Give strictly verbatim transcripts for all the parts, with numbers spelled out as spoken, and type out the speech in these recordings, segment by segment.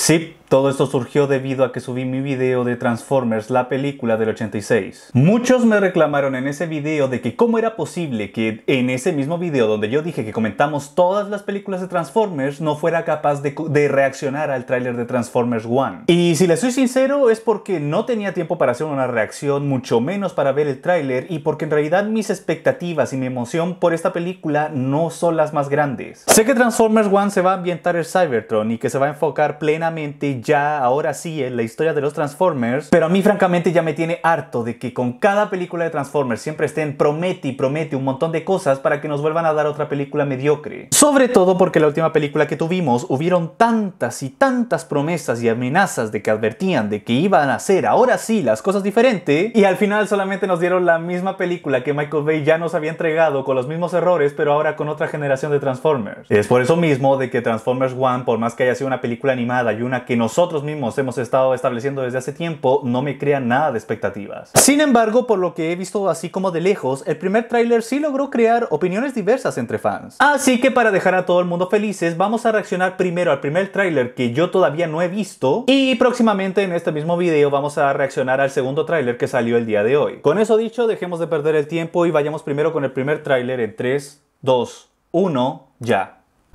Sí, todo esto surgió debido a que subí mi video de Transformers, la película del ochenta y seis. Muchos me reclamaron en ese video de que cómo era posible que en ese mismo video donde yo dije que comentamos todas las películas de Transformers no fuera capaz de, de reaccionar al tráiler de Transformers uno. Y si les soy sincero es porque no tenía tiempo para hacer una reacción, mucho menos para ver el tráiler, y porque en realidad mis expectativas y mi emoción por esta película no son las más grandes. Sé que Transformers uno se va a ambientar en Cybertron y que se va a enfocar plenamente ya ahora sí en la historia de los Transformers, pero a mí francamente ya me tiene harto de que con cada película de Transformers siempre estén promete y promete un montón de cosas para que nos vuelvan a dar otra película mediocre. Sobre todo porque la última película que tuvimos hubieron tantas y tantas promesas y amenazas de que advertían de que iban a hacer ahora sí las cosas diferentes, y al final solamente nos dieron la misma película que Michael Bay ya nos había entregado con los mismos errores, pero ahora con otra generación de Transformers. Es por eso mismo de que Transformers uno, por más que haya sido una película animada y una que nosotros mismos hemos estado estableciendo desde hace tiempo, no me crea nada de expectativas. Sin embargo, por lo que he visto así como de lejos, el primer tráiler sí logró crear opiniones diversas entre fans. Así que para dejar a todo el mundo felices, vamos a reaccionar primero al primer tráiler que yo todavía no he visto, y próximamente en este mismo video vamos a reaccionar al segundo tráiler que salió el día de hoy. Con eso dicho, dejemos de perder el tiempo y vayamos primero con el primer tráiler en tres, dos, uno, ya.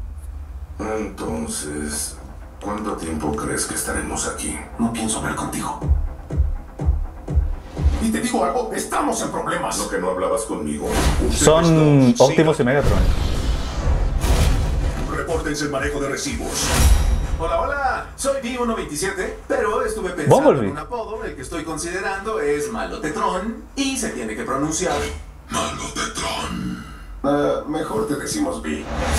Entonces, ¿cuánto tiempo crees que estaremos aquí? No pienso hablar contigo. Y te digo algo, estamos en problemas. ¿No que no hablabas conmigo? Son Optimus y Megatron. Repórtense el manejo de recibos. Hola, hola, soy B uno veintisiete, pero estuve pensando Bumblebee. en un apodo. El que estoy considerando es Malotetron y se tiene que pronunciar Malotetron. Uh, mejor te decimos B.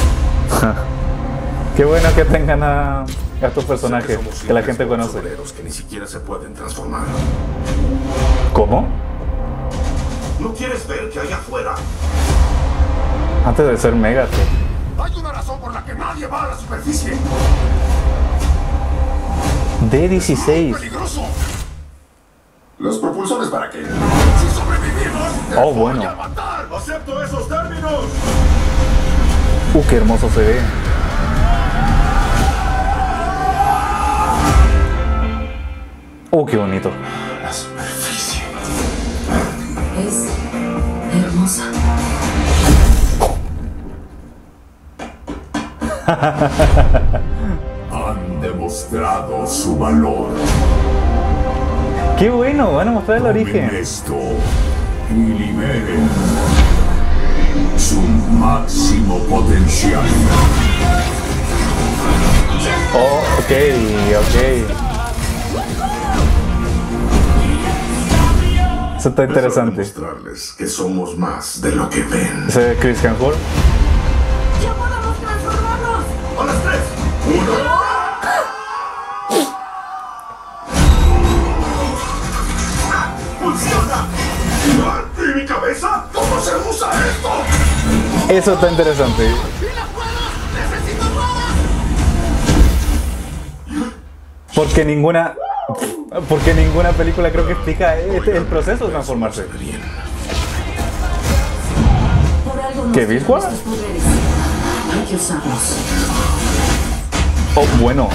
Qué bueno que tengan a, a estos personajes que, que la gente conoce. Que ni siquiera se pueden transformar. ¿Cómo? ¿No quieres ver qué hay afuera? Antes de ser Megatron. Hay una razón por la que nadie va a la superficie. D dieciséis. ¡Peligroso! ¿Los propulsores para qué? ¡Si sobrevivimos! Oh, bueno. ¡Voy a matar! ¡Acepto esos términos! Uh, qué hermoso se ve. Uh, qué bonito. La superficie es hermosa. Han demostrado su valor. Qué bueno, van a mostrar el origen. Esto y liberen su máximo potencial. Oh, ok, ok. Eso está interesante. Es hora de mostrarles que somos más de lo que ven. ¿Ese es Chris Hemsworth? ¡Ya podemos transformarnos! ¡A las tres! ¡Uno! ¡Funciona! ¿Y mi cabeza? ¿Cómo se usa esto? Eso está interesante. ¡Necesito ruedas! Porque ninguna... Porque ninguna película creo que explica este, el proceso de transformarse. Bien. Por algo nos ¿Qué, dieron Biscuit? estos poderes. Hay que usarlos. Oh, bueno.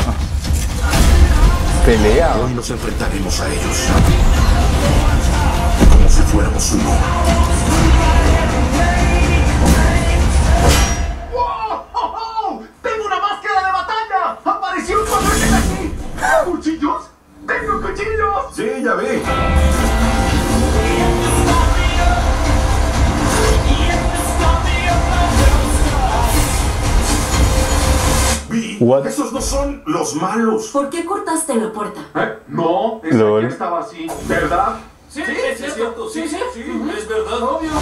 Pelea. Hoy nos enfrentaremos a ellos. Como si fuéramos uno. ¡Wow! ¡Oh, oh! ¡Tengo una máscara de batalla! ¡Apareció un papel aquí! ¿Cuchillos? ¡Tengo cuchillos! Sí, ya vi. Vi, What? esos no son los malos. ¿Por qué cortaste la puerta? ¿Eh? No, esa Lol. ya estaba así, ¿verdad? Sí, es cierto, sí, sí, sí, es verdad, obvio.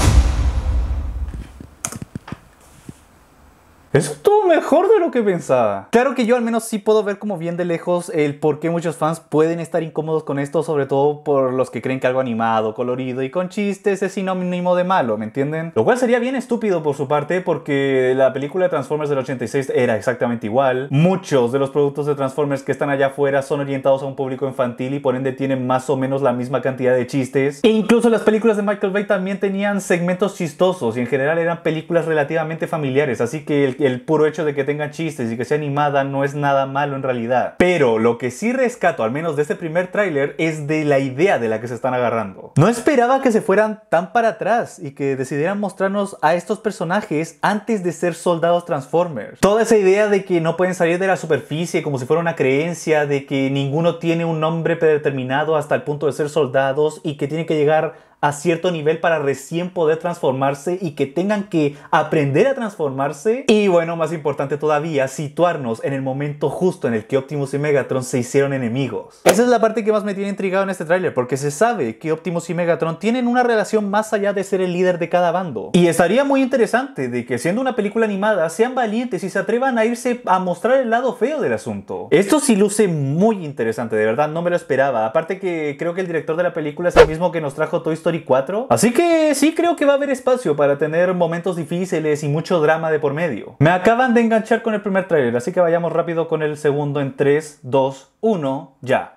Eso estuvo mejor de lo que pensaba. Claro que yo al menos sí puedo ver como bien de lejos el por qué muchos fans pueden estar incómodos con esto, sobre todo por los que creen que algo animado, colorido y con chistes es sinónimo de malo, ¿me entienden? Lo cual sería bien estúpido por su parte porque la película de Transformers del ochenta y seis era exactamente igual. Muchos de los productos de Transformers que están allá afuera son orientados a un público infantil y por ende tienen más o menos la misma cantidad de chistes. E incluso las películas de Michael Bay también tenían segmentos chistosos y en general eran películas relativamente familiares, así que el el puro hecho de que tengan chistes y que sea animada no es nada malo en realidad. Pero lo que sí rescato, al menos de este primer tráiler, es de la idea de la que se están agarrando. No esperaba que se fueran tan para atrás y que decidieran mostrarnos a estos personajes antes de ser soldados Transformers. Toda esa idea de que no pueden salir de la superficie como si fuera una creencia, de que ninguno tiene un nombre predeterminado hasta el punto de ser soldados y que tienen que llegar a cierto nivel para recién poder transformarse y que tengan que aprender a transformarse. Y bueno, más importante todavía, situarnos en el momento justo en el que Optimus y Megatron se hicieron enemigos. Esa es la parte que más me tiene intrigado en este tráiler, porque se sabe que Optimus y Megatron tienen una relación más allá de ser el líder de cada bando. Y estaría muy interesante de que, siendo una película animada, sean valientes y se atrevan a irse a mostrar el lado feo del asunto. Esto sí luce muy interesante, de verdad, no me lo esperaba. Aparte que creo que el director de la película es el mismo que nos trajo Toy Story cuatro. Así que sí creo que va a haber espacio para tener momentos difíciles y mucho drama de por medio. Me acaban de enganchar con el primer tráiler, así que vayamos rápido con el segundo en tres, dos, uno, ya.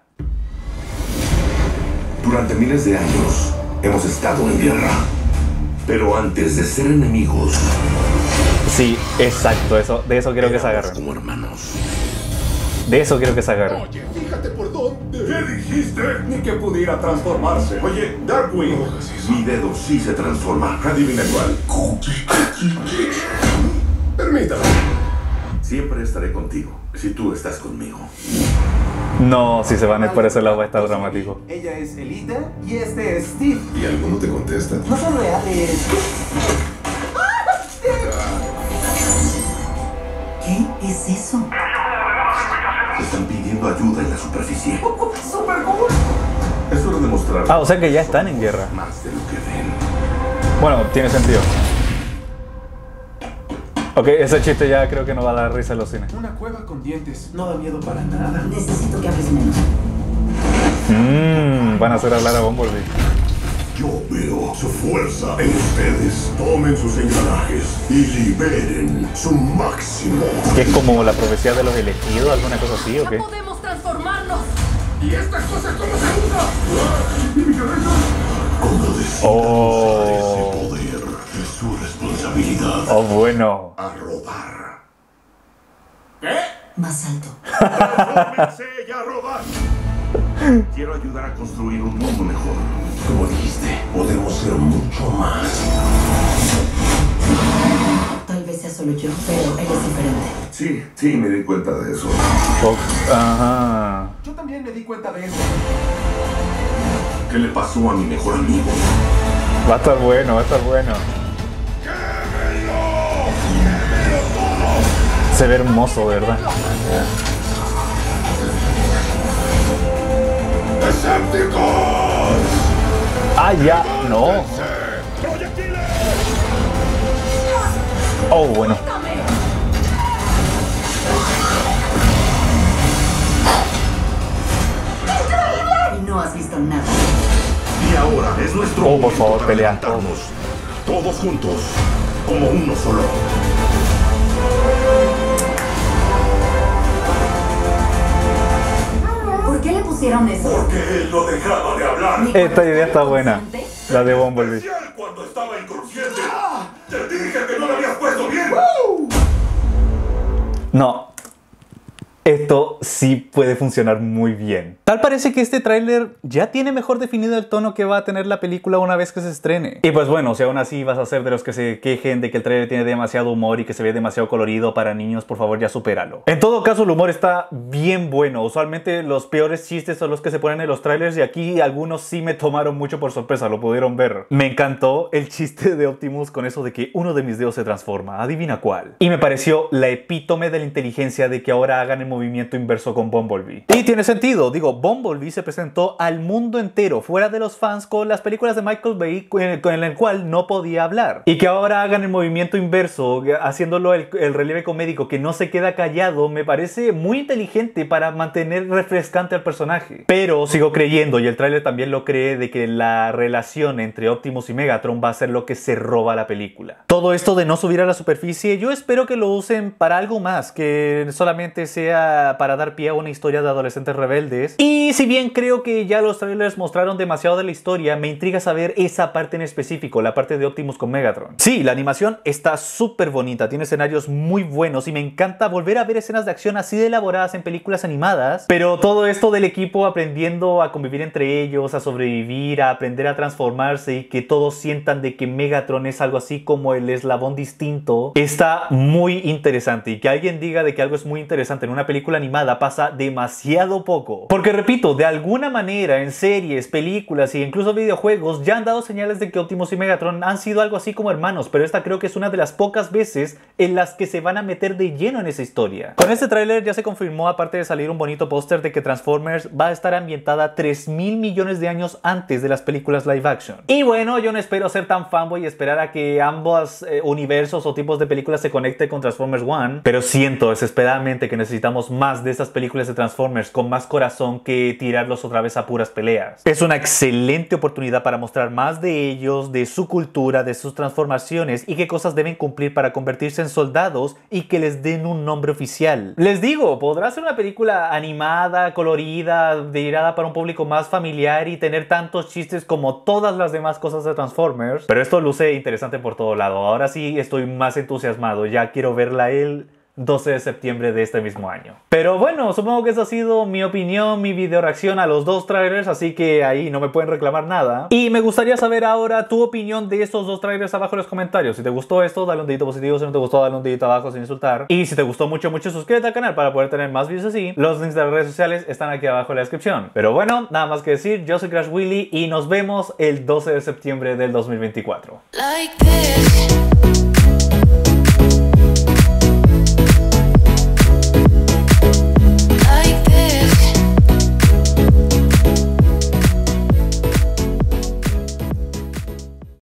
Durante miles de años hemos estado en guerra. Pero antes de ser enemigos... Sí, exacto, eso, de eso quiero que se agarren. Como hermanos. De eso quiero que se agarren. Oye, fíjate por dónde. ¿Qué dijiste? Ni que pudiera transformarse. Oye, Darkwing. Mi dedo sí se transforma. Adivina cuál. Permítame. Siempre estaré contigo, si tú estás conmigo. No, si se van a ir por ese lado va a estar dramático. Ella es Elita y este es Steve. ¿Y alguno te contesta? No son reales. ¿Qué es eso? Están pidiendo ayuda en la superficie. ¡Súper cool! Es hora de mostrar. Ah, o sea que ya están en guerra. Más de lo que ven. Bueno, tiene sentido. Ok, ese chiste ya creo que no va a dar risa en los cines. Una cueva con dientes. No da miedo para nada. Necesito que hables menos. Mmm, van a hacer hablar a Bumblebee. Yo veo su fuerza en ustedes. Tomen sus engranajes y liberen su máximo. ¿Qué es como la profecía de los elegidos? ¿Alguna cosa así o qué? ¡No podemos transformarnos! ¿Y estas cosas cómo se usan? ¿Y mi cabeza? ¿Cómo decir Oh. usar ese poder? Es su responsabilidad. Oh, bueno. A rodar. Más alto. ¡Transfórmense y a rodar! Quiero ayudar a construir un mundo mejor. Como dijiste, podemos ser mucho más. Tal vez sea solo yo, pero él es diferente. Sí, sí, me di cuenta de eso. Oh, ajá. Yo también me di cuenta de eso. ¿Qué le pasó a mi mejor amigo? Va a estar bueno, va a estar bueno. Se ve hermoso, ¿verdad? ¡Decepticons! Ah, ya, no. Oh, bueno. Y no has visto nada. Y ahora es nuestro Oh, por momento favor, para pelea. levantarnos. Todos juntos, como uno solo. ¿Por qué le pusieron eso? Porque él no dejaba de hablar. Ni Esta cuando idea está estaba buena. consciente. La de Bumblebee. Especial cuando estaba inconsciente. Te dije que no lo habías puesto bien. No. Esto sí puede funcionar muy bien. Tal parece que este tráiler ya tiene mejor definido el tono que va a tener la película una vez que se estrene. Y pues bueno, si aún así vas a ser de los que se quejen de que el tráiler tiene demasiado humor y que se ve demasiado colorido para niños, por favor ya supéralo. En todo caso, el humor está bien bueno. Usualmente los peores chistes son los que se ponen en los trailers y aquí algunos sí me tomaron mucho por sorpresa, lo pudieron ver. Me encantó el chiste de Optimus con eso de que uno de mis dedos se transforma, adivina cuál. Y me pareció la epítome de la inteligencia de que ahora hagan el movimiento inverso con Bumblebee. Y tiene sentido, digo, Bumblebee se presentó al mundo entero, fuera de los fans, con las películas de Michael Bay, en el cual no podía hablar. Y que ahora hagan el movimiento inverso, haciéndolo el, el relieve comédico, que no se queda callado, me parece muy inteligente para mantener refrescante al personaje. Pero sigo creyendo, y el tráiler también lo cree, de que la relación entre Optimus y Megatron va a ser lo que se roba la película. Todo esto de no subir a la superficie, yo espero que lo usen para algo más, que solamente sea película para dar pie a una historia de adolescentes rebeldes. Y si bien creo que ya los trailers mostraron demasiado de la historia, me intriga saber esa parte en específico, la parte de Optimus con Megatron. Sí, la animación está súper bonita, tiene escenarios muy buenos y me encanta volver a ver escenas de acción así de elaboradas en películas animadas, pero todo esto del equipo aprendiendo a convivir entre ellos, a sobrevivir, a aprender a transformarse y que todos sientan de que Megatron es algo así como el eslabón distinto, está muy interesante. Y que alguien diga de que algo es muy interesante en una película animada pasa demasiado poco. Porque repito, de alguna manera en series, películas e incluso videojuegos ya han dado señales de que Optimus y Megatron han sido algo así como hermanos, pero esta creo que es una de las pocas veces en las que se van a meter de lleno en esa historia. Con este tráiler ya se confirmó, aparte de salir un bonito póster, de que Transformers va a estar ambientada tres mil millones de años antes de las películas live action. Y bueno, yo no espero ser tan fanboy y esperar a que ambos eh, universos o tipos de películas se conecten con Transformers One, pero siento desesperadamente que necesitamos más de estas películas de Transformers con más corazón que tirarlos otra vez a puras peleas. Es una excelente oportunidad para mostrar más de ellos, de su cultura, de sus transformaciones y qué cosas deben cumplir para convertirse en soldados y que les den un nombre oficial. Les digo, podrá ser una película animada, colorida, dirigida para un público más familiar y tener tantos chistes como todas las demás cosas de Transformers, pero esto luce interesante por todo lado. Ahora sí estoy más entusiasmado, ya quiero verla el doce de septiembre de este mismo año. Pero bueno, supongo que esa ha sido mi opinión, mi video reacción a los dos trailers, así que ahí no me pueden reclamar nada. Y me gustaría saber ahora tu opinión de estos dos trailers abajo en los comentarios. Si te gustó esto, dale un dedito positivo. Si no te gustó, dale un dedito abajo sin insultar. Y si te gustó mucho, mucho, suscríbete al canal para poder tener más videos así. Los links de las redes sociales están aquí abajo en la descripción. Pero bueno, nada más que decir, yo soy Crash Willy y nos vemos el doce de septiembre del dos mil veinticuatro. Like this.